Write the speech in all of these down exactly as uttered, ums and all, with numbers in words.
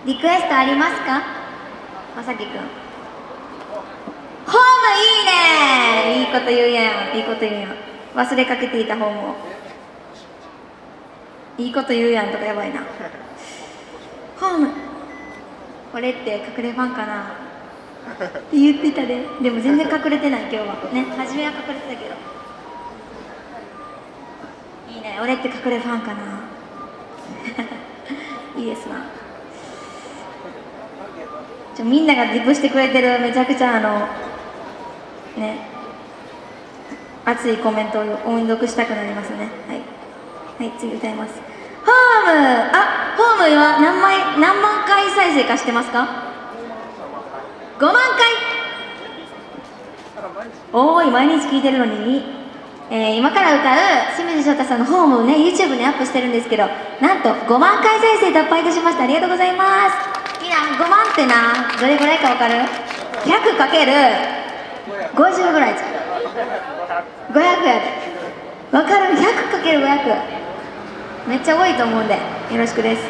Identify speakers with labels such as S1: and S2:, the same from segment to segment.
S1: リクエストありますか？まさきくん。ホームいいね。いいこと言うやん。いいこと言うやん。忘れかけていたホームを。いいこと言うやんとかやばいな。ホーム。これって隠れファンかなって言ってたで。でも全然隠れてない今日は。ね、初めは隠れてたけど。いいね。俺って隠れファンかな。いいですな。ちょみんながリプしてくれてるめちゃくちゃあのね熱いコメントを音読したくなりますね。はい、はい、次歌います。ホーム、あ、ホームは何枚何万回再生化してますか？ごまんかい。おーい、毎日聞いてるのに、えー、今から歌う清水翔太さんのホームをね YouTube にアップしてるんですけど、なんとごまんかい再生突破いたしました。ありがとうございます。いや、ごまんってな、どれぐらいかわかる？ ひゃくかけるごじゅう ぐらいじゃん。ごひゃくやで。わかる？ ひゃくかけるごひゃく。めっちゃ多いと思うんで、よろしくです。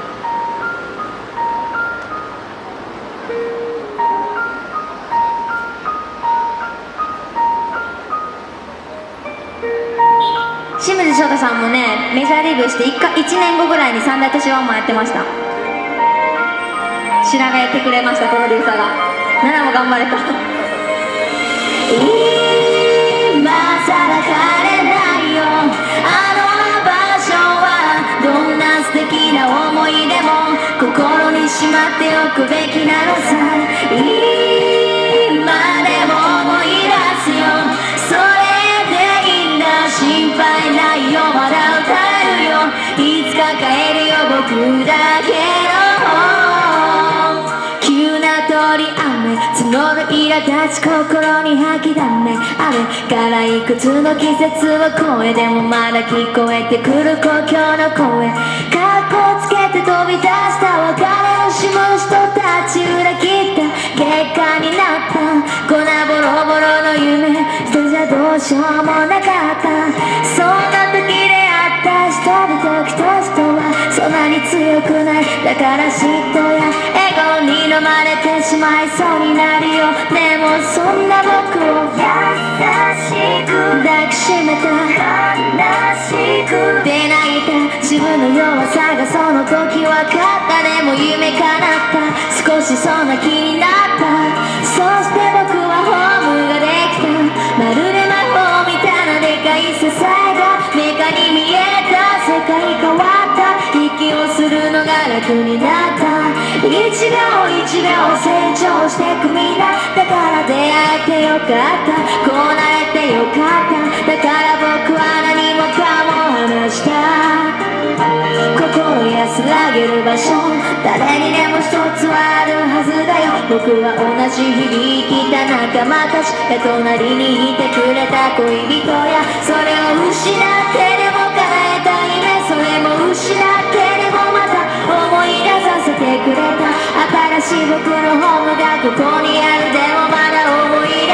S1: 清水翔太さんもね、メジャーデビューしていちねんごぐらいに三大都市ワンマンやってました。調べてくれました、プロデューサーが。奈々も頑張れた。今さら帰れないよ、あの場所はどんな素敵な思い出も心にしまっておくべきなのさ。今でも思い出すよ、それでいいんだ、心配ないよ、まだ歌えるよ、いつか帰るよ僕だけの。通り雨募る苛立ち心に吐きだめ、あれからいくつの季節を超え、でもまだ聞こえてくる故郷の声。かっこつけて飛び出した別れを惜しむ人たち、裏切った結果になった粉ボロボロの夢、それじゃどうしようもなかった。そんな時出会った人々、きっと人はそんなに強くない、だから嫉妬やエゴに飲まれてしまいそうになるよ。でもそんな僕を優しく抱きしめた、悲しくで泣いた自分の弱さがその時分かった。でも夢叶った、少しそんな気になった。そして僕はホームができた、まるで魔法みたいなでかい支えがメカに見えた。世界変わった、息をするのが楽になった。一秒一秒成長してくみんな、だから出会えてよかった、こうなれてよかった、だから僕は何もかも話した。心安らげる場所、誰にでも一つはあるはずだよ。僕は同じ日々生きた仲間たちが隣にいてくれた恋人や、それを失ってでも叶えた夢、それも失ってでもまた思い出させてくれた。新しい僕のホームがここにある、でもまだ思い出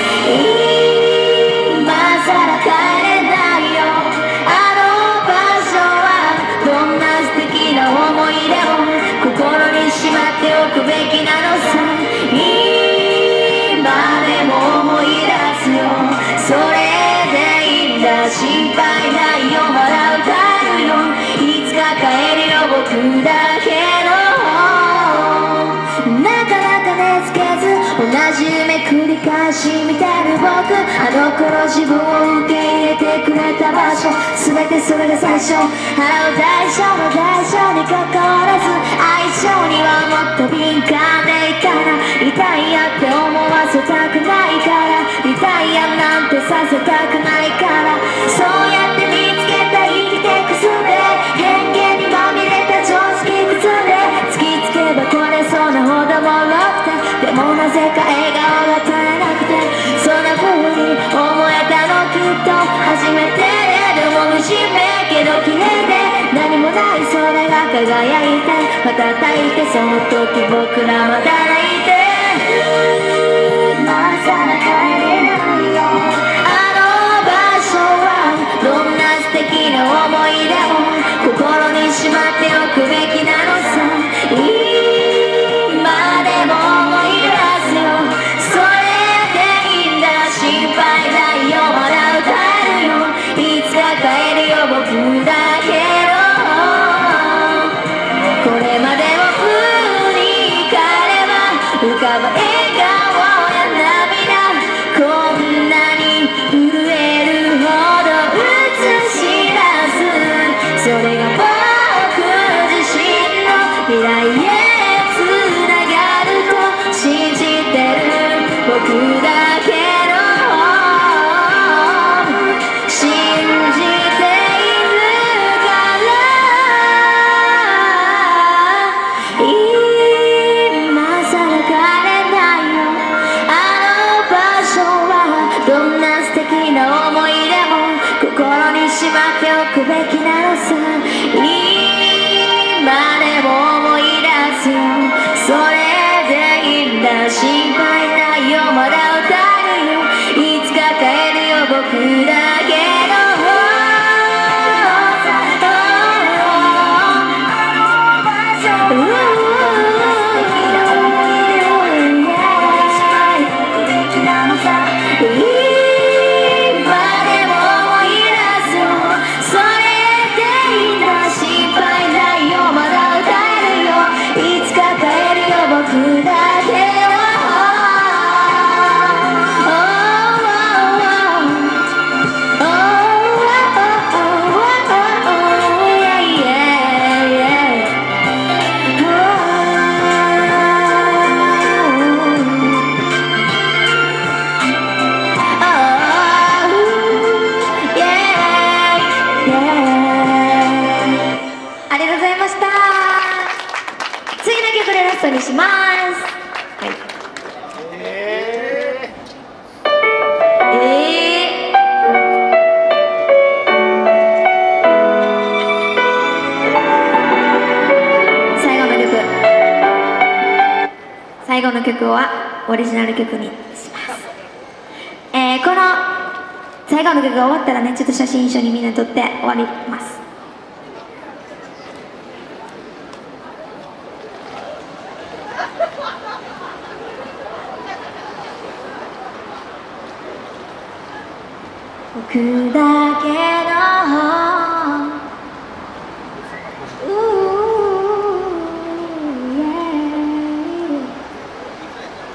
S1: す。今さら帰れないよ、あの場所はどんな素敵な思い出を心にしまっておくべきなのさ。今でも思い出すよ、それでいいんだ、心配ないよ、まだ歌えるよ、いつか帰るよ僕だけの。なかなか寝つけず同じ夢繰り返し見てる僕、あの頃自分を受け入れてくれた場所、全てそれが最初、払う代償の代償にかかわらず愛情にはもっと敏感でいたら、痛いやって思わせたくないから、痛いやなんてさせたくないから、そうやって見つけた生きてくすんで、偏見にまみれた常識崩れ、突きつけばこれそうなほどもろくて、でもなぜか笑顔が絶えなくて、そんな風に思えたのきっと初めてで、でも惨めけど綺麗で何もないそれが輝いて、また抱いてその時僕らまた泣いて。今さら帰れないよ、あの場所はどんな素敵な思い出も心にしまっておくべきなのさ。 来へつながると信じてる僕だけの信じているから今さら帰れないよあの場所はどんな素敵な思い出も心にしまっておくべきなのさ今でも思い出すよそれでいいんだ心配ないよまだ歌えるよいつか帰るよ僕だけのにします。はい。えー、えー、最後の曲最後の曲はオリジナル曲にします。えー、この最後の曲が終わったらねちょっと写真一緒にみんな撮って終わります。僕だけ